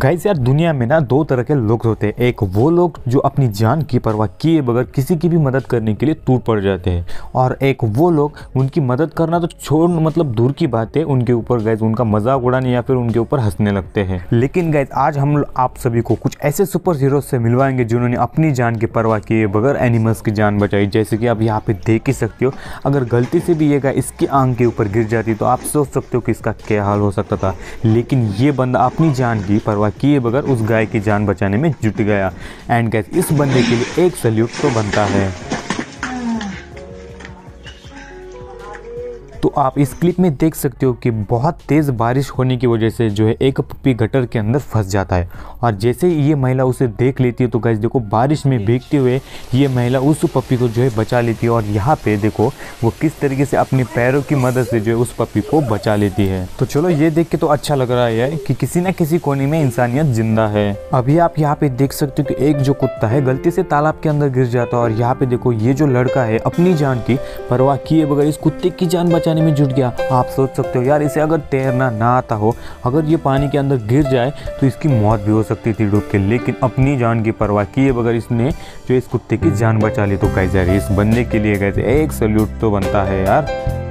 Guys यार दुनिया में ना दो तरह के लोग होते हैं। एक वो लोग जो अपनी जान की परवाह किए बगैर किसी की भी मदद करने के लिए टूट पड़ जाते हैं, और एक वो लोग उनकी मदद करना तो छोड़ मतलब दूर की बात है, उनके ऊपर गाइस उनका मजाक उड़ाने या फिर उनके ऊपर हंसने लगते हैं। लेकिन गाइस आज हम आप सभी को कुछ ऐसे सुपर हीरोज से मिलवाएंगे जिन्होंने अपनी जान की परवाह किए बगैर एनिमल्स की जान बचाई। जैसे कि आप यहाँ पे देख ही सकते हो, अगर गलती से भी ये गाय इसकी आंख के ऊपर गिर जाती तो आप सोच सकते हो कि इसका क्या हाल हो सकता था। लेकिन ये बंदा अपनी जान की परवाह किए बगैर उस गाय की जान बचाने में जुट गया। एंड गाइस इस बंदे के लिए एक सैल्यूट तो बनता है। तो आप इस क्लिप में देख सकते हो कि बहुत तेज़ बारिश होने की वजह से जो है एक पप्पी गटर के अंदर फंस जाता है, और जैसे ही ये महिला उसे देख लेती है तो गाइस देखो बारिश में भीगते हुए ये महिला उस पप्पी को जो है बचा लेती है। और यहाँ पे देखो वो किस तरीके से अपने पैरों की मदद से जो है उस पप्पी को बचा लेती है। तो चलो ये देख के तो अच्छा लग रहा है कि किसी न किसी कोने में इंसानियत जिंदा है। अभी आप यहाँ पे देख सकते हो कि एक जो कुत्ता है गलती से तालाब के अंदर गिर जाता है, और यहाँ पे देखो ये जो लड़का है अपनी जान की परवाह किए बगैर इस कुत्ते की जान बचाने में जुट गया। आप सोच सकते हो यार इसे अगर तैरना ना आता हो, अगर ये पानी के अंदर गिर जाए तो इसकी मौत भी हो सकती थी डूब के, लेकिन अपनी जान की परवाह किए बगैर इसने जो इस कुत्ते की जान बचा ली। तो गाइस यार इस बंदे के लिए गाइस एक सैल्यूट तो बनता है यार।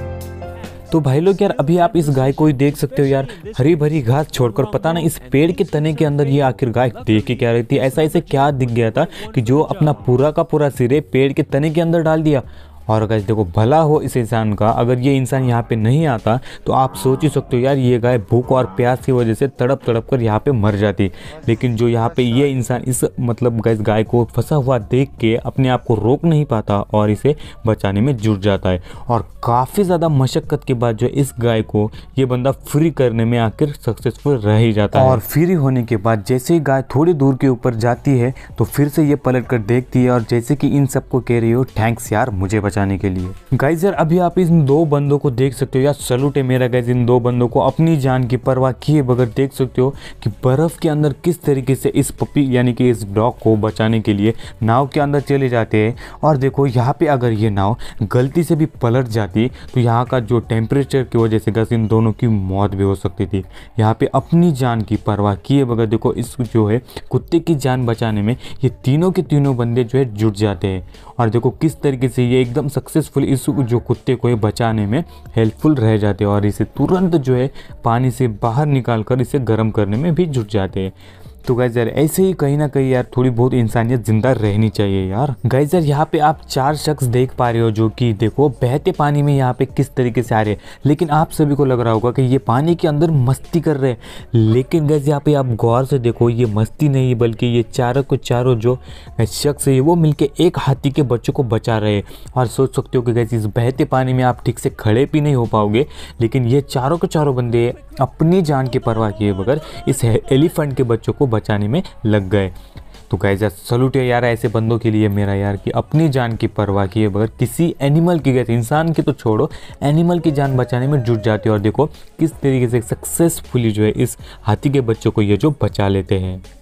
तो भाई लोग यार अभी आप इस गाय को ही देख सकते हो यार, हरी भरी घास छोड़कर पता ना इस पेड़ के तने के अंदर ये आखिर गाय देख के क्या रही थी। ऐसा इसे क्या दिख गया था कि जो अपना पूरा का पूरा सिरे पेड़ के तने के अंदर डाल दिया। और गाइस देखो भला हो इस इंसान का, अगर ये इंसान यहाँ पे नहीं आता तो आप सोच ही सकते हो यार ये गाय भूख और प्यास की वजह से तड़प तड़प कर यहाँ पे मर जाती। लेकिन जो यहाँ पे ये इंसान इस मतलब गाइस गाय को फंसा हुआ देख के अपने आप को रोक नहीं पाता और इसे बचाने में जुट जाता है। और काफ़ी ज़्यादा मशक्क़त के बाद जो इस गाय को ये बंदा फ्री करने में आखिर सक्सेसफुल रह ही जाता है। और फ्री होने के बाद जैसे ही गाय थोड़ी दूर के ऊपर जाती है तो फिर से ये पलट कर देखती है, और जैसे कि इन सबको कह रही हो थैंक्स यार मुझे बचाने के लिए। गाइस यार अभी आप इन दो बंदों को देख सकते हो यार, सैल्यूट है मेरा गाइस इन दो बंदों को अपनी जान की परवाह किए बगैर। देख सकते हो कि बर्फ के अंदर किस तरीके से इस पपी यानी कि इस डॉग को बचाने के लिए नाव के अंदर चले जाते हैं। और देखो यहाँ पे अगर ये नाव गलती से भी पलट जाती तो यहाँ का जो टेम्परेचर की वजह से गाइस इन दोनों की मौत भी हो सकती थी। यहाँ पे अपनी जान की परवाह किए बगैर देखो इस जो है कुत्ते की जान बचाने में ये तीनों के तीनों बंदे जो है जुट जाते हैं। और देखो किस तरीके से ये एकदम सक्सेसफुल इस जो कुत्ते को बचाने में हेल्पफुल रह जाते हैं, और इसे तुरंत जो है पानी से बाहर निकाल कर इसे गर्म करने में भी जुट जाते हैं। तो गाइस यार ऐसे ही कहीं ना कहीं यार थोड़ी बहुत इंसानियत जिंदा रहनी चाहिए यार। गाइस यार यहाँ पे आप चार शख्स देख पा रहे हो जो कि देखो बहते पानी में यहाँ पे किस तरीके से आ रहे हैं, लेकिन आप सभी को लग रहा होगा कि ये पानी के अंदर मस्ती कर रहे हैं। लेकिन गाइस यहाँ पे आप गौर से देखो ये मस्ती नहीं बल्कि ये चारों को चारों जो शख्स है वो मिलके एक हाथी के बच्चों को बचा रहे हैं। और सोच सकते हो कि गाइस इस बहते पानी में आप ठीक से खड़े भी नहीं हो पाओगे, लेकिन ये चारों के चारों बंदे अपनी जान की परवाह किए बगैर इस एलिफेंट के बच्चों को बचाने में लग गए। तो गाइस यार सैल्यूट है यार ऐसे बंदों के लिए मेरा यार कि अपनी जान की परवाह किए बगैर किसी एनिमल की, गए इंसान की तो छोड़ो एनिमल की जान बचाने में जुट जाते हैं। और देखो किस तरीके से सक्सेसफुली जो है इस हाथी के बच्चों को ये जो बचा लेते हैं।